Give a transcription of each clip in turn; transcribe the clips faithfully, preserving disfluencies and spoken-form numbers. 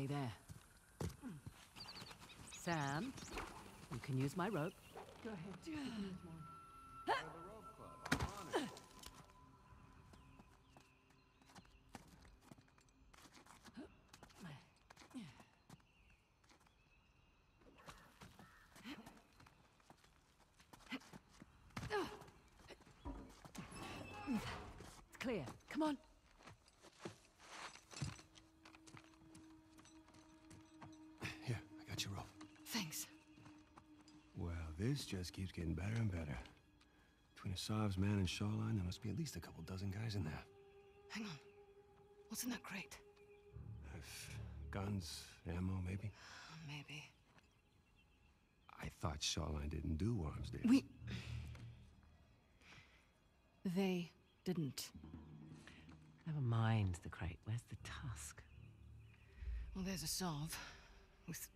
Stay there. Sam, you can use my rope. Go ahead. You can use mine. Go to the rope club. I'm on it. It's clear. Come on. Here, I got your rope. Thanks. Well, this just keeps getting better and better. Between Asav's man and Shoreline, there must be at least a couple dozen guys in there. Hang on. What's in that crate? Uh, guns, ammo, maybe? Maybe. I thought Shoreline didn't do worms, did We... They didn't. Never mind the crate. Where's the tusk? Well, there's a Sov with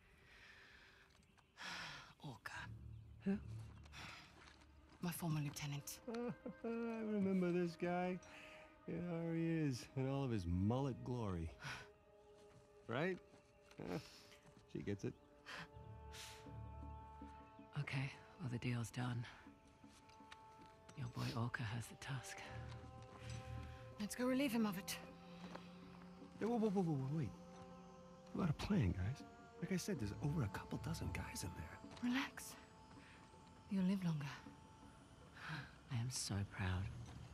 Orca. Who? My former lieutenant. I remember this guy. Yeah, there he is, in all of his mullet glory. Right? Huh? She gets it. Okay, well, the deal's done. Your boy Orca has the tusk. Let's go relieve him of it. Hey, whoa, whoa, whoa, whoa, whoa, wait. What about a plan, guys? Like I said, there's over a couple dozen guys in there. Relax. You'll live longer. I am so proud.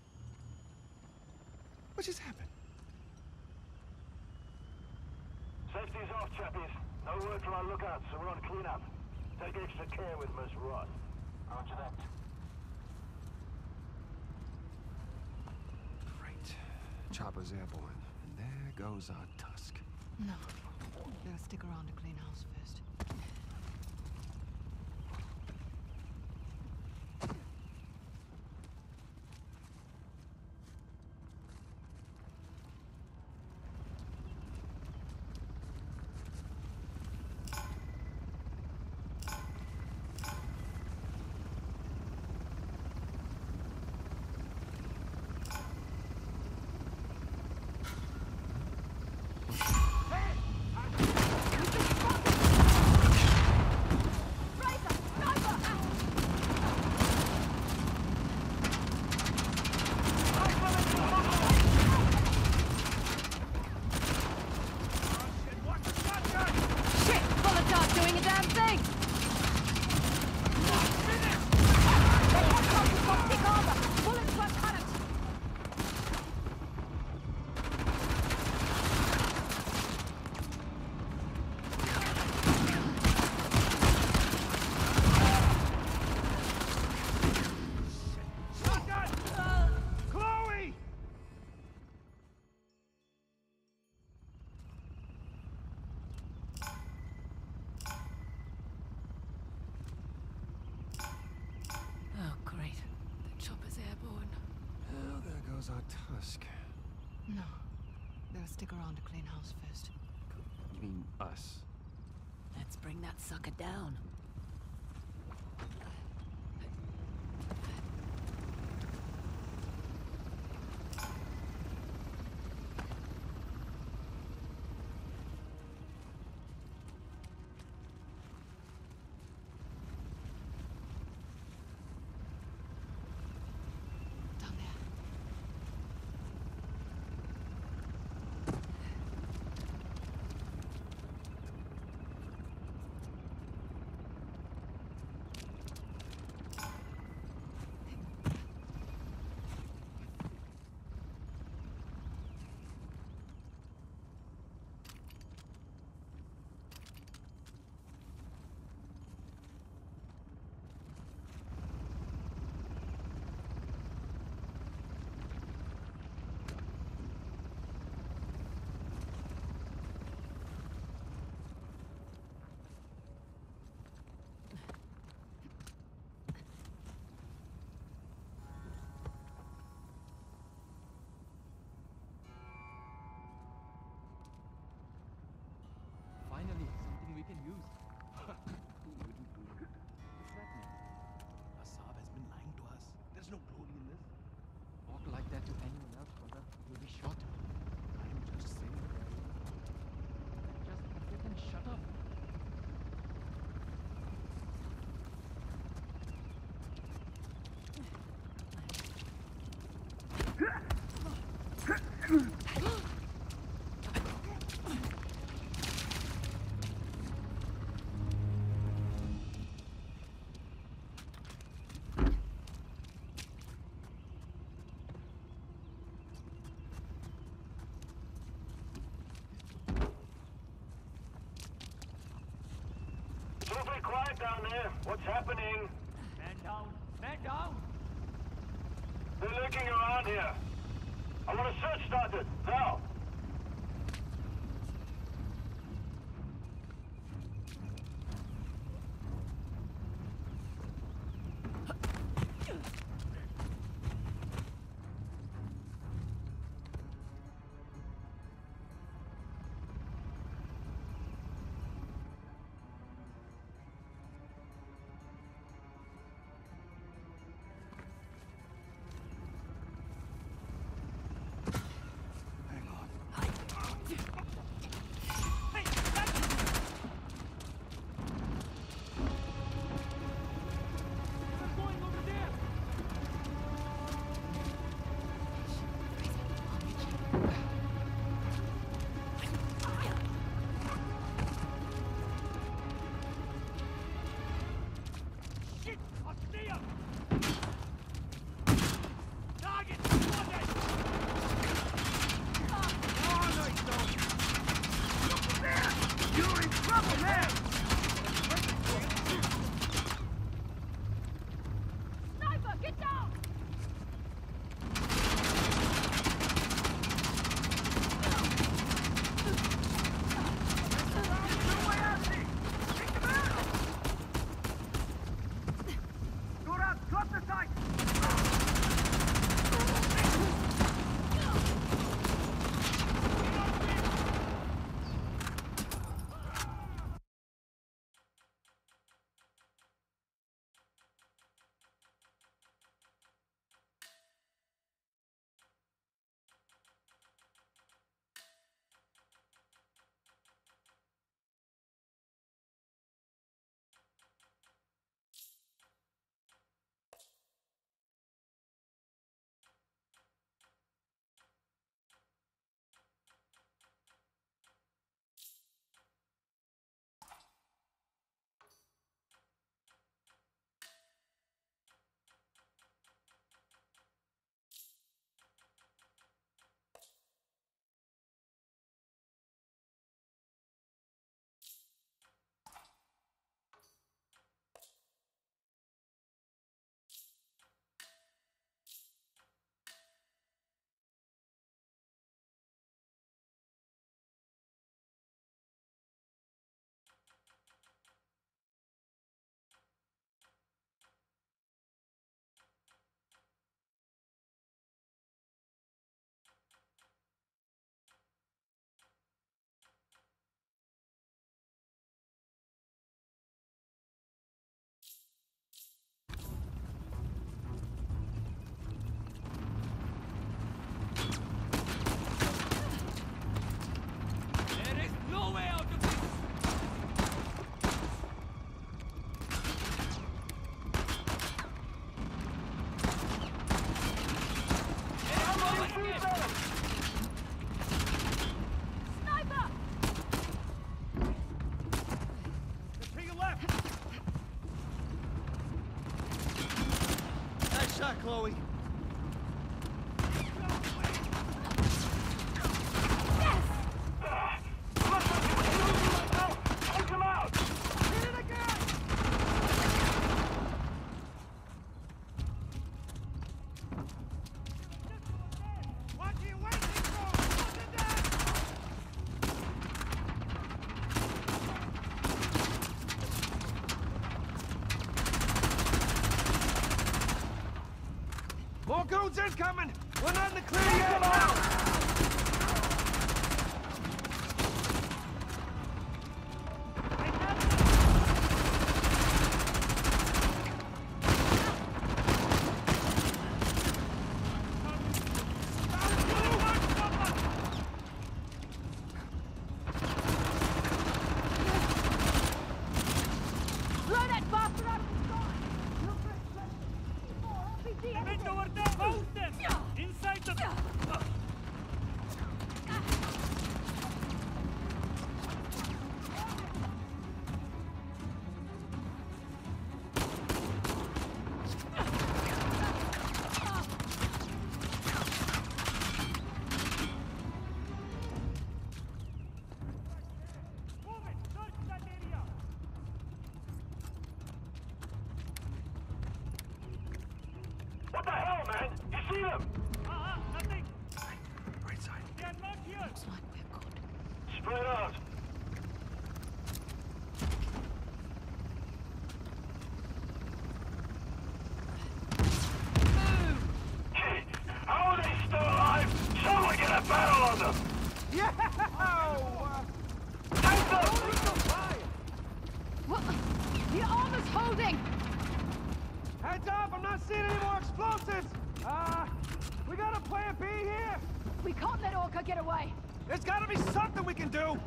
What just happened? Safety's off, chappies. No word from our lookouts, so we're on cleanup. Take extra care with Miss Roth. Roger that. Great. Chopper's airborne. And there goes our tusk. No. Better stick around to clean house first. Our tusk. No. Better stick around to clean house first. You mean us? Let's bring that sucker down. It's awfully quiet down there. What's happening? Man down! Man down! They're lurking around here. I want a search started. Now! Chloe. More goons incoming! We're not in the clear yet! holding! Heads up! I'm not seeing any more explosives! Uh, we got a plan B here? We can't let Orca get away! There's gotta be something we can do!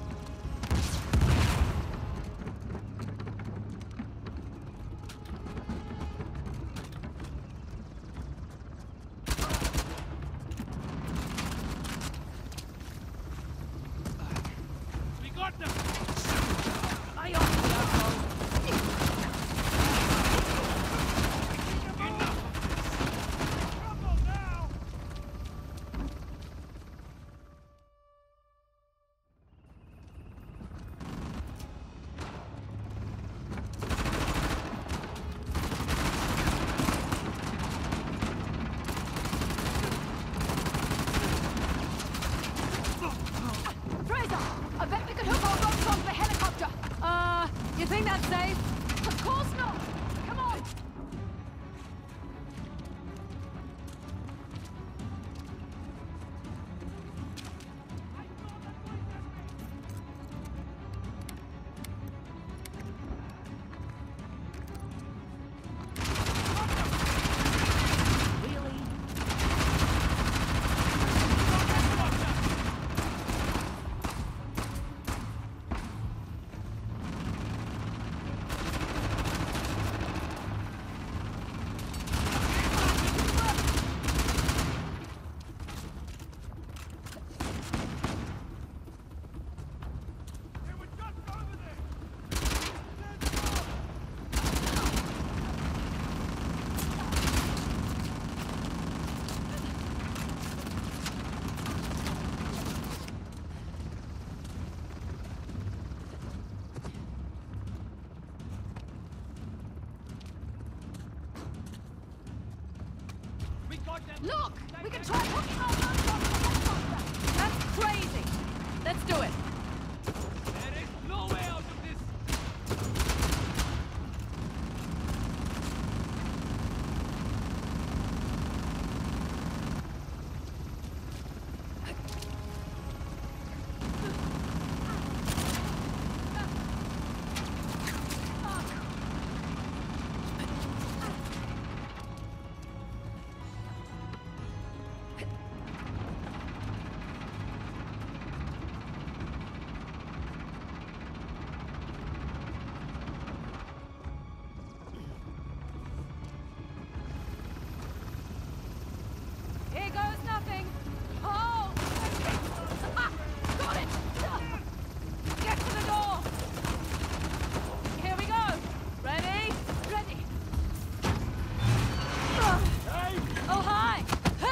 We got them! I on the asshole! Trouble now! Fraser! I bet we could hook our boats onto the helicopter! Uh, you think that's safe? Of course not! Come on! Really? They were just over there! We got them! Look! We can try hooking our boats onto the helicopter! That's crazy! Let's do it! There is no way out of this! Here goes nothing! Oh! Ah! Got it! Get to the door! Here we go! Ready? Ready! Oh, hi!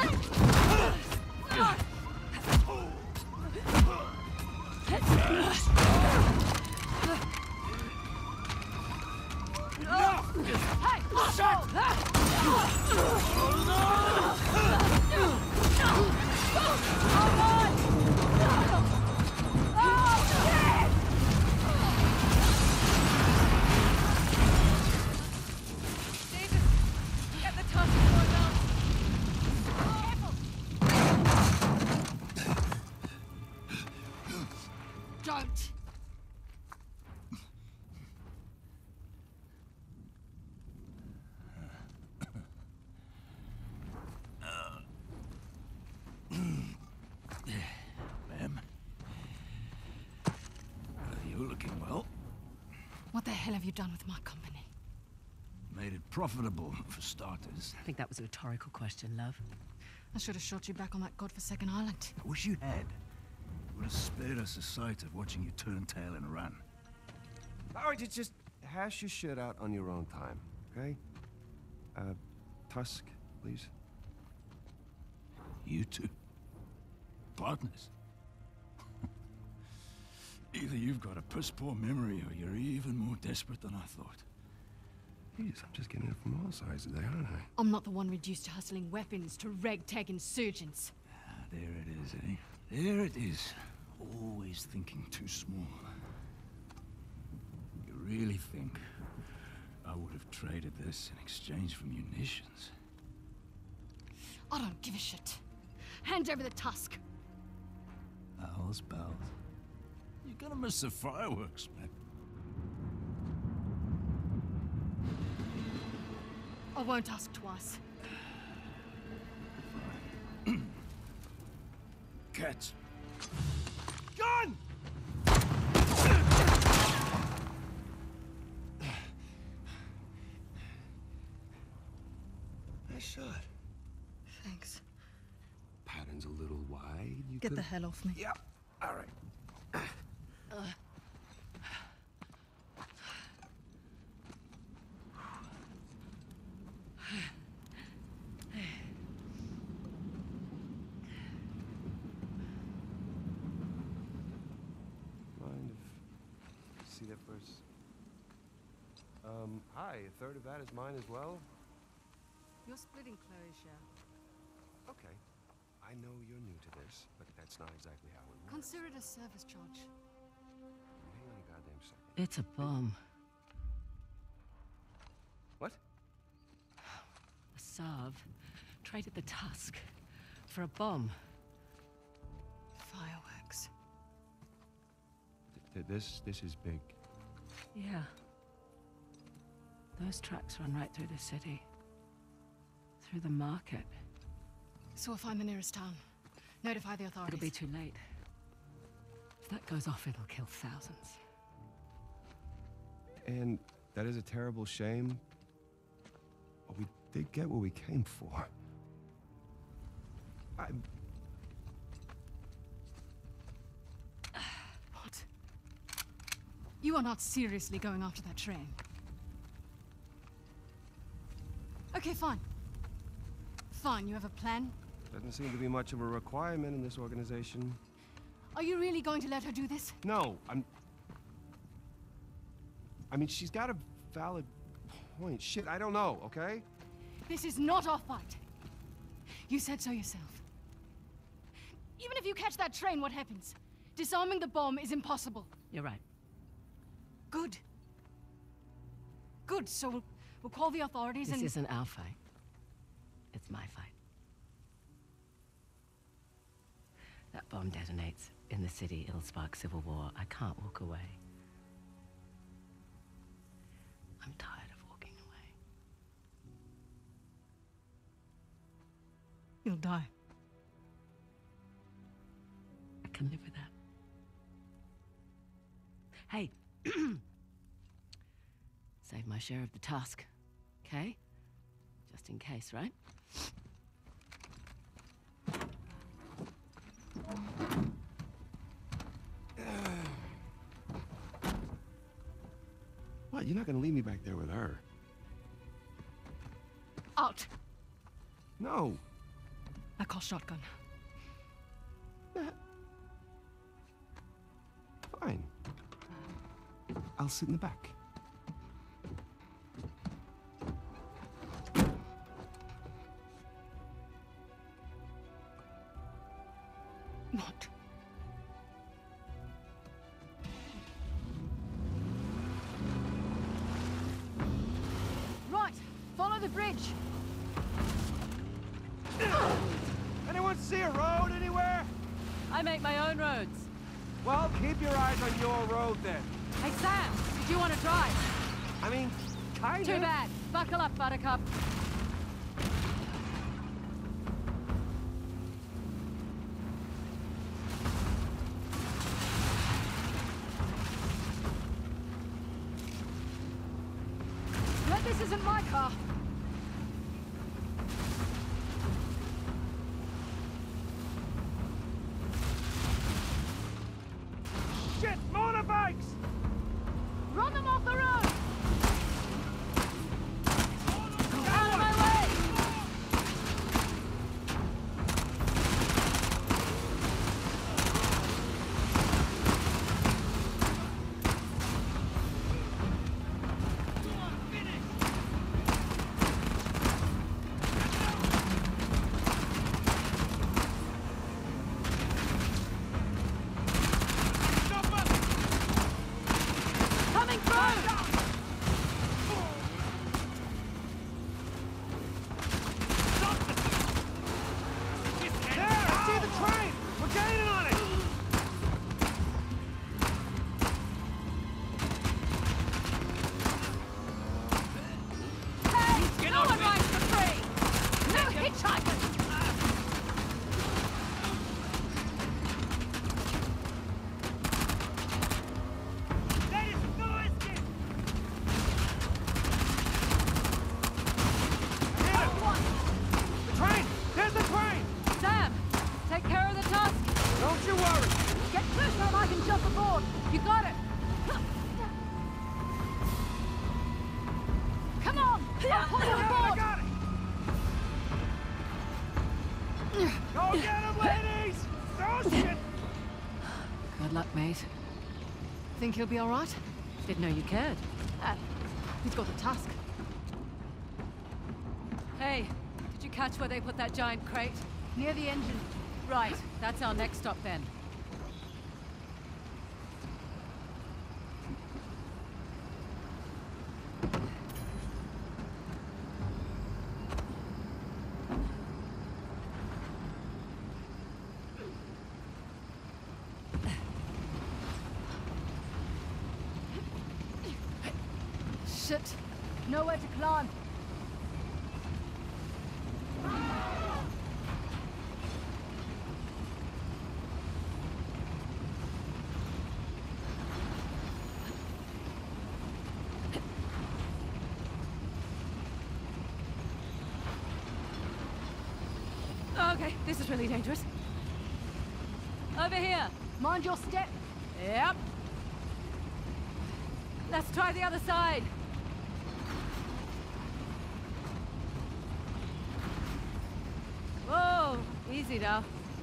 Hey! Get the tusk going down! Careful! Don't! Ma'am? You're looking well. What the hell have you done with my company? Made it profitable, for starters. I think that was a rhetorical question, love. I should have shot you back on that godforsaken island. I wish you had. Would have spared us the sight of watching you turn tail and run. All right, just, just hash your shit out on your own time, okay? Uh, Tusk, please. You two? Partners? Either you've got a piss-poor memory or you're even more desperate than I thought. Jeez, I'm just getting it from all sides today, aren't I? I'm not the one reduced to hustling weapons to ragtag insurgents. Ah, there it is, eh? There it is. Always thinking too small. You really think I would have traded this in exchange for munitions? I don't give a shit. Hand over the tusk. Pals, pals. You're gonna miss the fireworks, man. I won't ask twice. Catch. Gun! Nice shot. Thanks. Pattern's a little wide. You Get could... the hell off me. Yeah. All right. Mind if see that first? Um, hi. A third of that is mine as well. You're splitting Chloe's share. Okay. I know you're new to this, but that's not exactly how it works. Consider it a service charge. Hang on a goddamn second. It's a bomb. What? The Sav traded the Tusk for a bomb. Fireworks. Th th this this is big. Yeah. Those tracks run right through the city. Through the market. So we'll find the nearest town. Notify the authorities. It'll be too late. If that goes off, it'll kill thousands. And that is a terrible shame. But we did get what we came for. I... What? You are not seriously going after that train. Okay, fine. Fine, you have a plan? Doesn't seem to be much of a requirement in this organization. Are you really going to let her do this? No, I'm... I mean, she's got a valid point. Shit, I don't know, okay? This is not our fight. You said so yourself. Even if you catch that train, what happens? Disarming the bomb is impossible. You're right. Good. Good, so we'll, we'll call the authorities This and... isn't our fight. It's my fight. That bomb detonates in the city, it'll spark civil war. I can't walk away. I'm tired of walking away. You'll die. I can live with that. Hey, save my share of the Tusk, okay? Just in case, right? What? You're not gonna leave me back there with her? Out! No. I call shotgun. Fine. I'll sit in the back. Not. Right! Follow the bridge! Anyone see a road anywhere? I make my own roads. Well, keep your eyes on your road then. Hey, Sam, do you want to drive? I mean, kind of. Too bad. Buckle up, Buttercup. But this isn't my car. Shit, motorbikes! Run them off the road! Out of my way! Think he'll be all right? Didn't know you cared. Ah, he's got the tusk. Hey, did you catch where they put that giant crate? Near the engine. Right, that's our next stop then. Shit. Nowhere to climb. Okay, this is really dangerous. Over here. Mind your step. Yep. Let's try the other side. Whoa, easy now.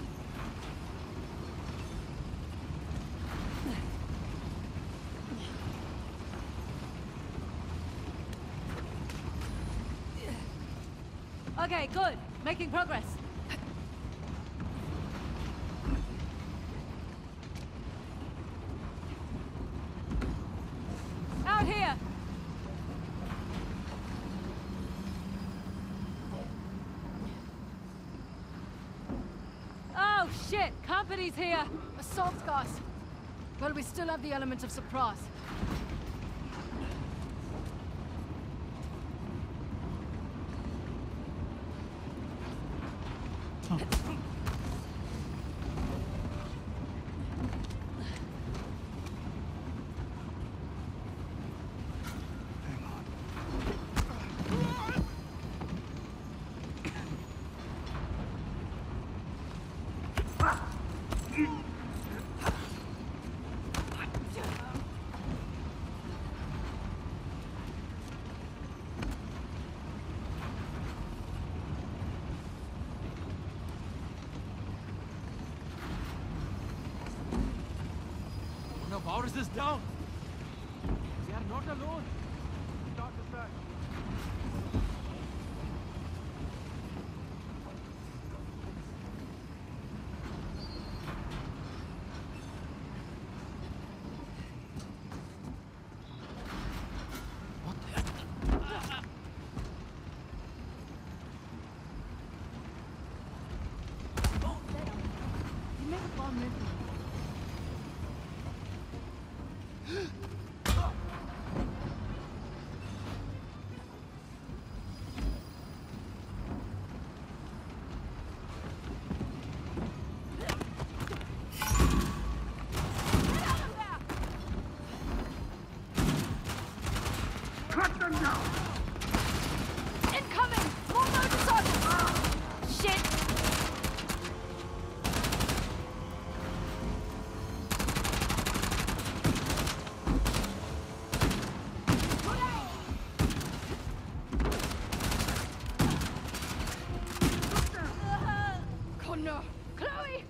Okay, good. Making progress. Out here. Oh shit, company's here. Assault, guys. Well, we still have the element of surprise. How far is this down? We are not alone. Start the search. What the heck? You make a bomb movement. Incoming! More motorcycles! Shit! Connor! Chloe!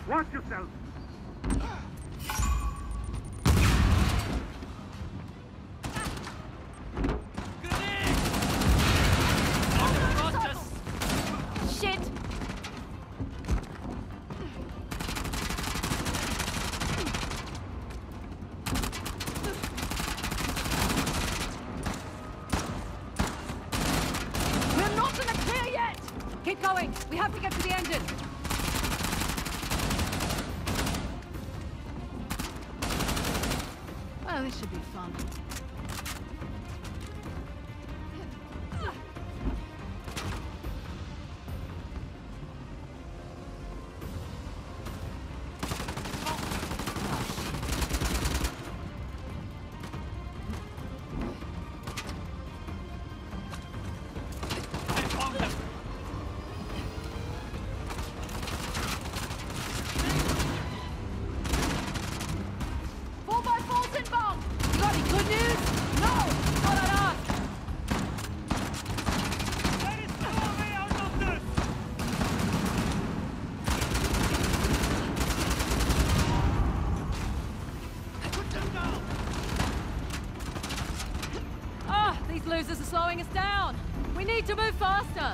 Watch yourself! Shit! We're not in the clear yet! Keep going! We have to get to the engine! Well, this should be fun. Four by fours inbound! You got any good news? No! Not on us! Ah, these losers are slowing us down! We need to move faster!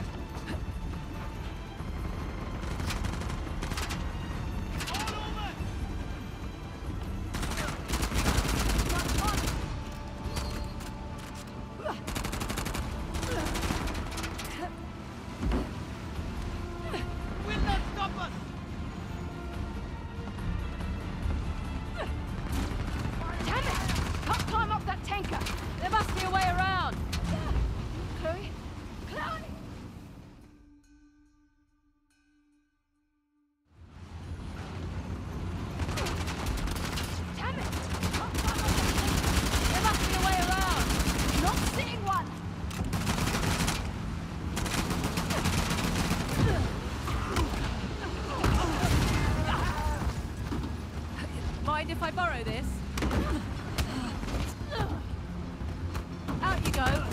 Damn it! Can't climb up that tanker! There must be a way around! Chloe? Chloe! Damn it! Can't climb up that tanker! There must be a way around! Not seeing one! Mind if I borrow this? Out you go!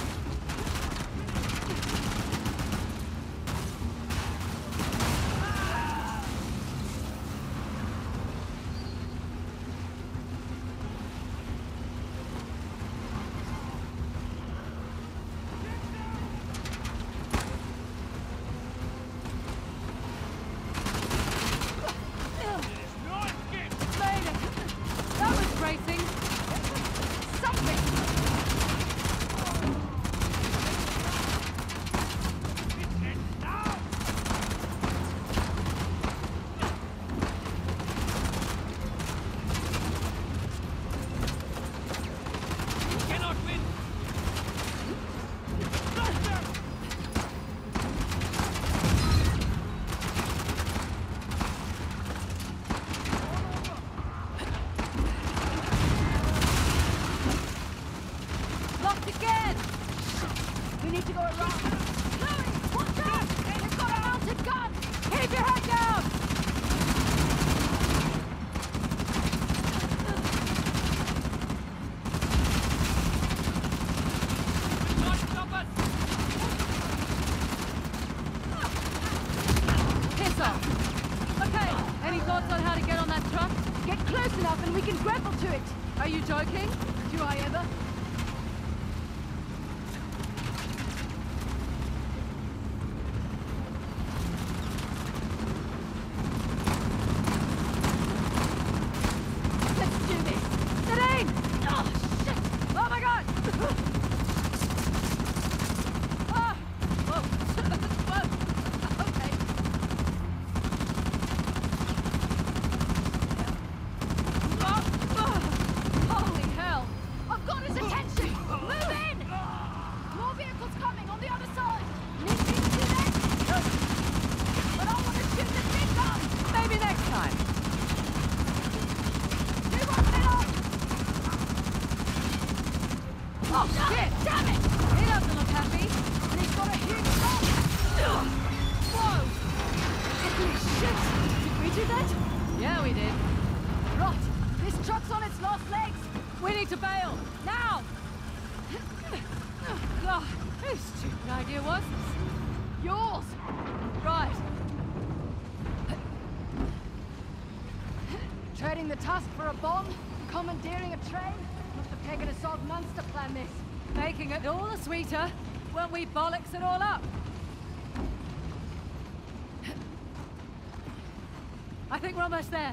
Made it! That was racing! Something! Locked again! We need to go around. Chloe, watch out! They've got a mounted gun! Keep your head down! Piss off! Okay, any thoughts on how to get on that truck? Get close enough and we can grapple to it! Are you joking? Do I ever? Let's do this! Nadine! Oh, shit! Oh my god! Ah! Whoa! Whoa! Okay. Oh, oh. Holy hell! I've got his Trading the tusk for a bomb? Commandeering a train? Must have taken us odd months to plan this. Making it all the sweeter when we bollocks it all up. I think we're almost there.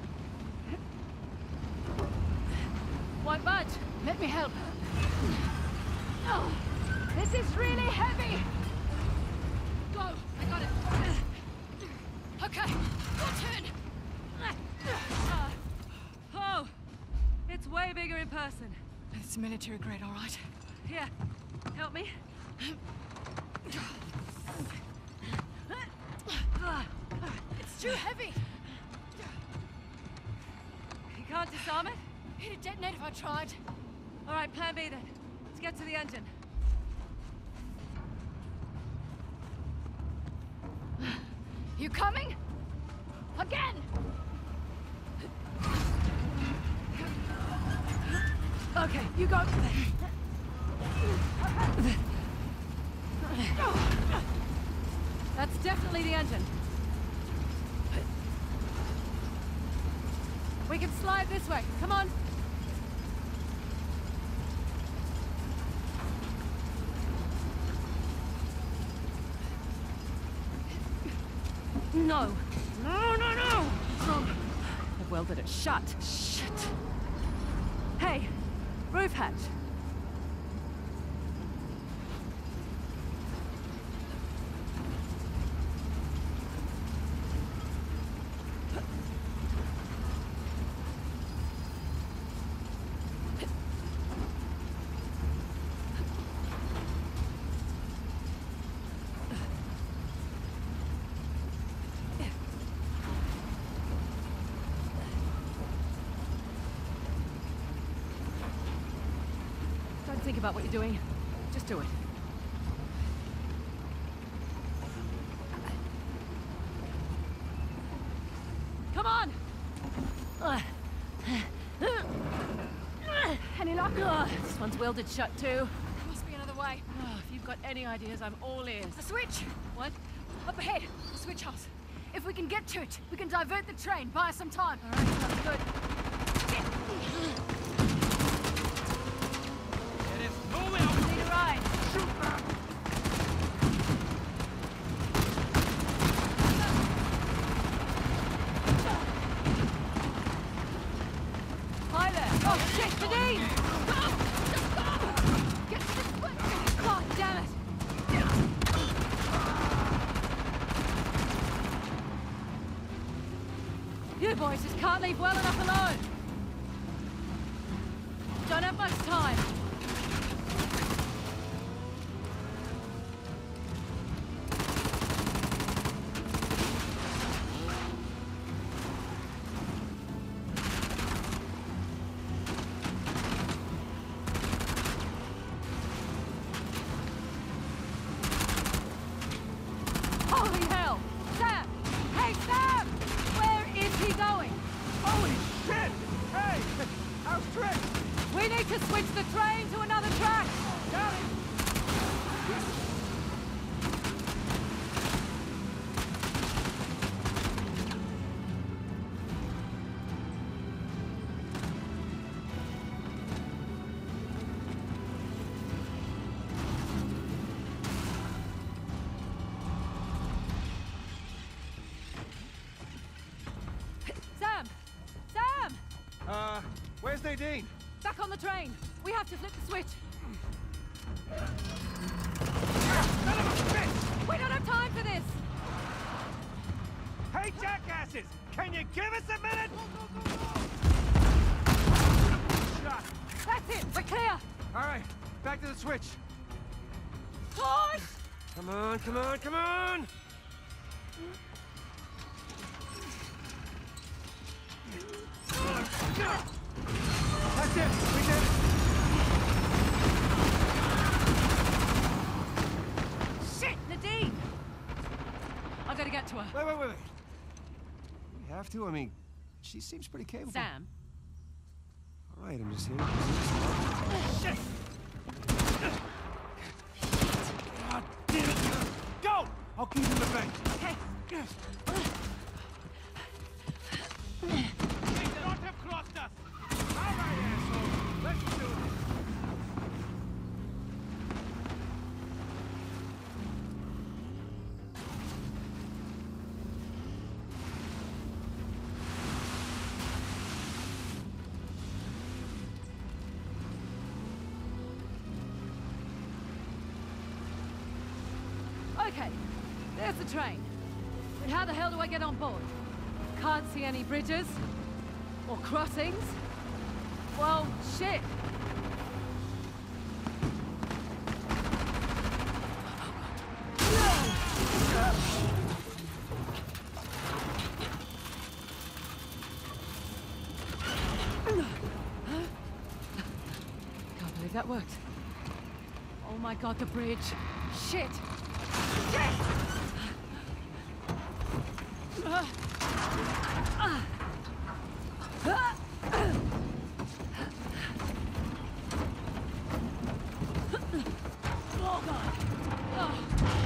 Won't budge. Let me help. Oh, this is really heavy! Go! I got it. Okay, your turn. Uh, oh, it's way bigger in person. It's military grade, all right. Here, help me. It's too heavy. You can't disarm it? It'd detonate if I tried. All right, plan B then. Let's get to the engine. You coming? Again! Okay, you go. That's definitely the engine. We can slide this way. Come on. No. No, no, no! Wrong. I've welded it shut. Shit. Hey, roof hatch. Don't think about what you're doing. Just do it. Come on! Any luck? Ugh, this one's welded shut too. Must be another way. Oh, if you've got any ideas, I'm all ears. A switch! What? Up ahead, the switch house. If we can get to it, we can divert the train, buy us some time. All right, sounds good. Need a ride. Hi there. Oh shit, Nadine! Go! Just go! Get to the switch! God damn it! You boys just can't leave well enough alone. Don't have much time. Holy hell! Sam! Hey, Sam! Where is he going? Holy shit! Hey! How's Trick? We need to switch the train to another track! Got it! Sam! Sam! Uh, where's Nadine? Back on the train! We have to flip the switch! Son of a bitch! We don't have time for this! Hey, jackasses! Can you give us a minute? Shot. That's it! We're clear! All right, back to the switch. Push! Come on, come on, come on! That's it! We did it! Shit! Nadine! I gotta get to her. Wait, wait, wait, wait. We have to? I mean, she seems pretty capable. Sam. All right, I'm just here. Shit! God damn it! Go! I'll keep you in the bank. Okay. lost us! All right, asshole. Let's do this. Okay, there's the train. But how the hell do I get on board? Can't see any bridges. Or crossings. Well, shit. Can't believe that worked. Oh my god, the bridge. Shit! Shit! Uh, uh, uh, oh god! Oh.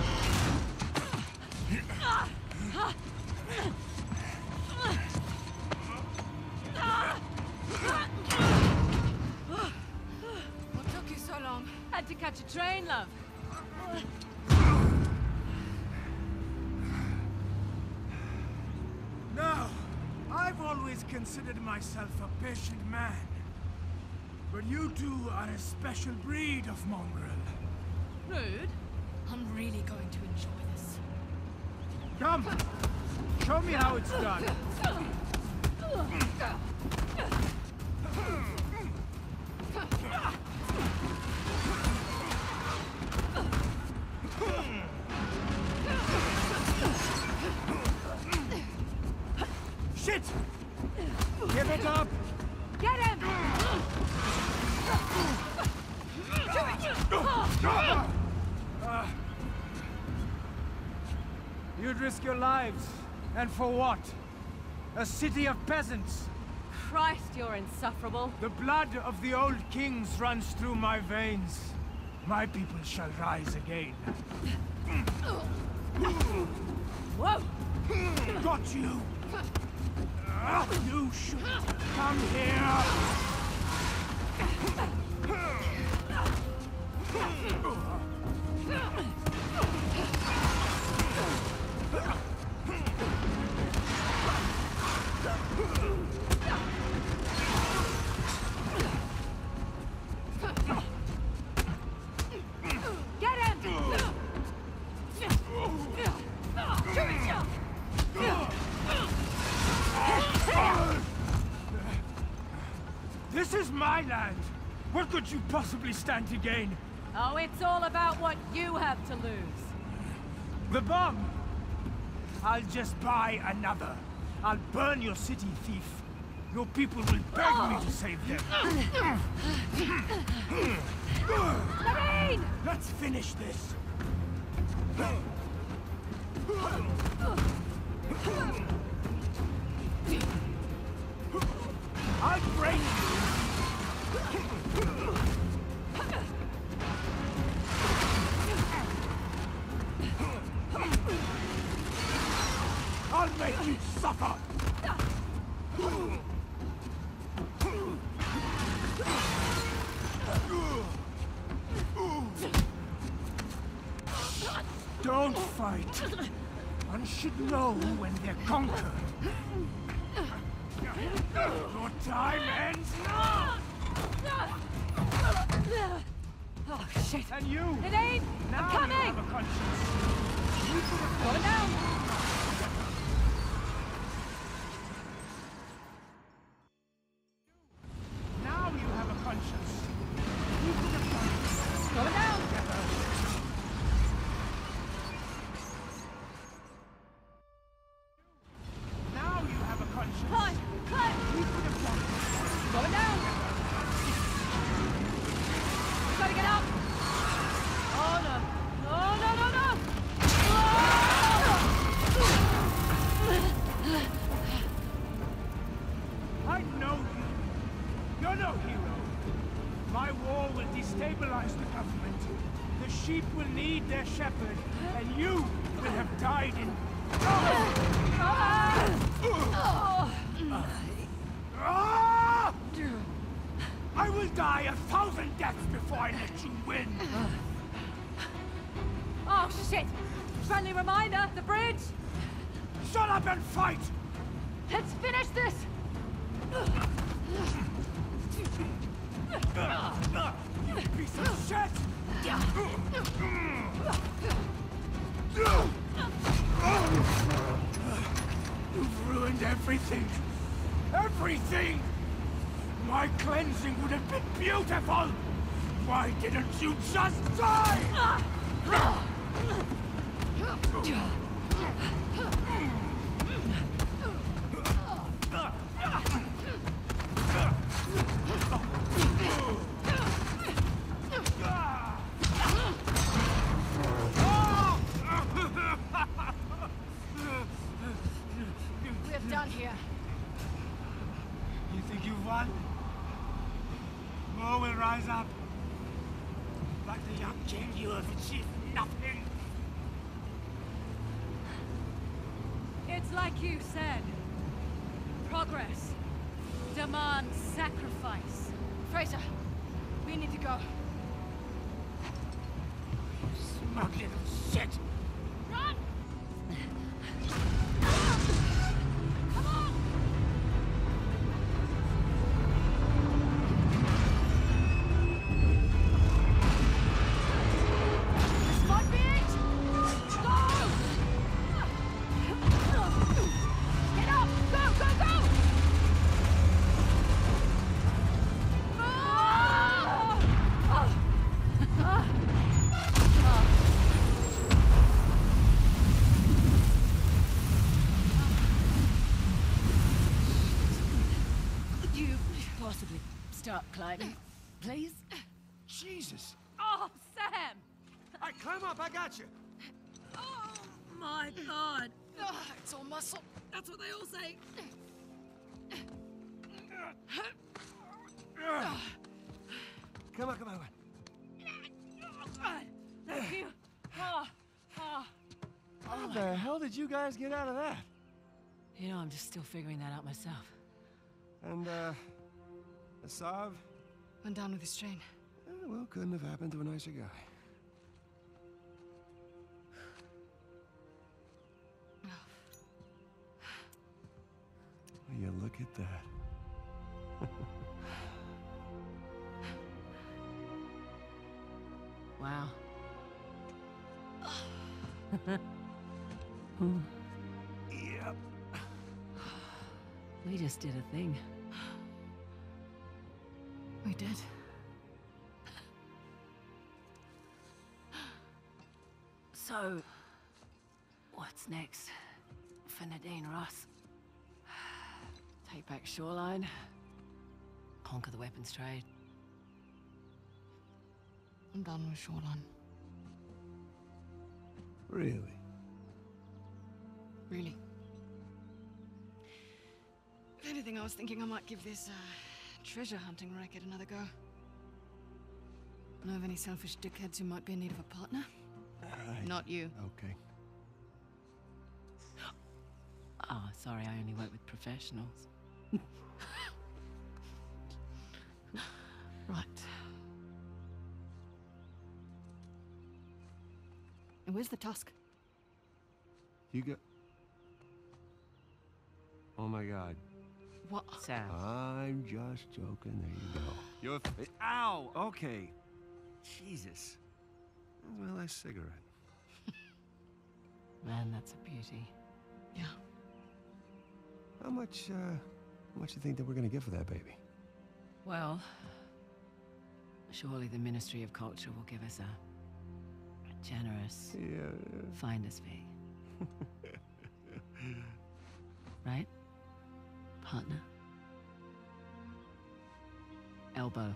What took you so long? Had to catch a train, love. No, I've always considered myself a patient man. But you two are a special breed of mongrel. Rude. I'm really going to enjoy this. Come! Show me how it's done. Shit! Give it up! Get him! Uh, you'd risk your lives. And for what? A city of peasants. Christ, you're insufferable. The blood of the old kings runs through my veins. My people shall rise again. Whoa! Got you! Uh, you should come here! Get him! This is my land! What could you possibly stand to gain? Oh, it's all about what you have to lose. The bomb! I'll just buy another. I'll burn your city, thief. Your people will beg oh. me to save them. Levine! Let's finish this. I'll break you! I'll make you suffer! Don't fight. One should know when they're conquered. Your time ends now! Oh, shit. And you! Nadine! Now I'm coming! you have a conscience. You could have Going down! Now you have a conscience. You could have done this. Going down! Now you have a conscience. Climb! Climb! You could have done this. Going down! We gotta get up! Oh no! No, no, no, no! I know you. You're no hero. My war will destabilize the government. The sheep will need their shepherd, and you will have died in... Ah! Oh. Ah! die a thousand deaths before I let you win! Oh, shit! Friendly reminder, the bridge! Shut up and fight! Let's finish this! You piece of shit! You've ruined everything! Everything! My cleansing would have been beautiful! Why didn't you just die? We're done here. You think you've won? More will rise up. Like the young king, you have achieved nothing. It's like you said. Progress demands sacrifice. Fraser, we need to go. Smug little shit! Run! Come on! This might be it! Go! Get up! Go, go, go! Ah! Ah! Ah! Could you possibly start climbing, please? Jesus! Oh, Sam! All right, climb up, I got you. Oh my god! Oh, it's all muscle. That's what they all say. Come on, come on, come on. Thank you. Oh, oh. How the hell did you guys get out of that? You know, I'm just still figuring that out myself. And, uh, Asav? Went down with his train. Eh, well, couldn't have happened to a nicer guy. Will you look at that? Wow. Yep. We just did a thing. We did. So, what's next for Nadine Ross? Take back Shoreline, conquer the weapons trade. I'm done with Shoreline. Really? Really. If anything, I was thinking I might give this uh, treasure hunting racket another go. Know of any selfish dickheads who might be in need of a partner? Right. Not you. Okay. Oh, sorry, I only work with professionals. Right. And where's the tusk? You got... Oh my god. What? Sam. I'm just joking. There you go. You're... Ow! Okay. Jesus. That's my last cigarette. Man, that's a beauty. Yeah. How much, uh... How much you think that we're gonna get for that baby? Well, surely the Ministry of Culture will give us a, a generous Yeah. finder's fee. Right? Partner? Elbow.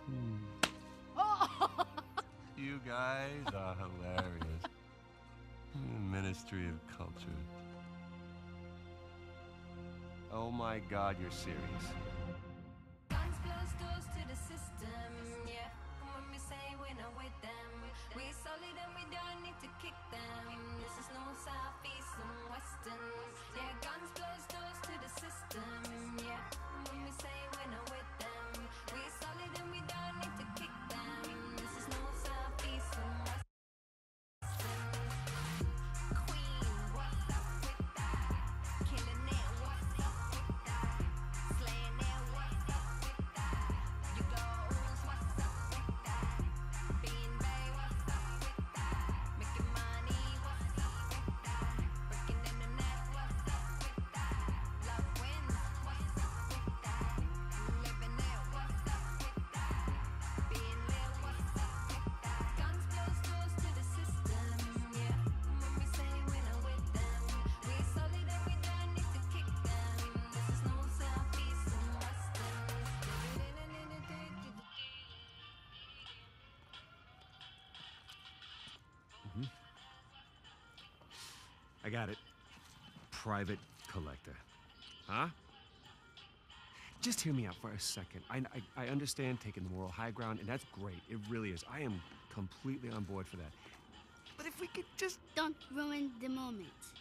You guys are hilarious. Ministry of Culture. Oh my god, you're serious. Guns close doors to the system, yeah. And when we say we're not with them, we solid and we don't need to kick them. This is no south, east, and western. Yeah, guns close doors to the system, yeah. And when we say we're not with them, we solid and we don't need I got it. Private collector. Huh? Just hear me out for a second. I, I, I understand taking the moral high ground, and that's great. It really is. I am completely on board for that. But if we could just... Don't ruin the moment.